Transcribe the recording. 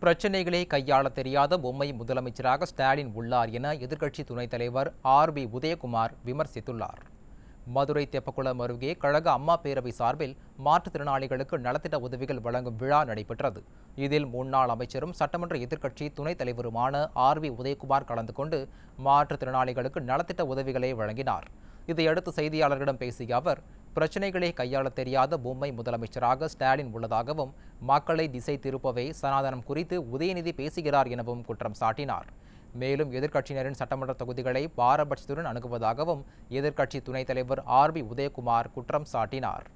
பிரச்சினைகளை கையாள தெரியாத பொம்மை முதலமைச்சராக ஸ்டாலின் உள்ளார் என எதிர்க்கட்சி துணைத் தலைவர் ஆர்.பி. உதயகுமார் விமர்சித்துள்ளார். மதுரை தெப்பக்குளம் அருகே கழக அம்மா பேரவை சார்பில் மாற்றுத்திறனாளிகளுக்கு நலத்திட்ட உதவிகள் வழங்கும் விழா நடைபெற்றது. இதில் முன்னாள் அமைச்சரும் சட்டமன்ற எதிர்க்கட்சி துணைத் தலைவருமான ஆர்.பி. உதயகுமார் கலந்து கொண்டு மாற்றுத்திறனாளிகளுக்கு நலத்திட்ட உதவிகளை வழங்கினார். இதையடுத்து செய்தியாளர்களிடம் பேசிய அவர், பிரச்சினைகளை கையாள தெரியாத பொம்மை முதலமைச்சராக ஸ்டாலின் உள்ளதாகவும், மக்களை திசை திருப்பவே சனாதனம் குறித்து உதயநிதி பேசுகிறார் எனவும் குற்றம் சாட்டினார். மேலும் எதிர்க்கட்சியினரின் சட்டமன்ற தொகுதிகளை பாரபட்சத்துடன் அணுகுவதாகவும் எதிர்க்கட்சி துணைத் தலைவர் ஆர்.பி. உதயகுமார் குற்றம் சாட்டினார்.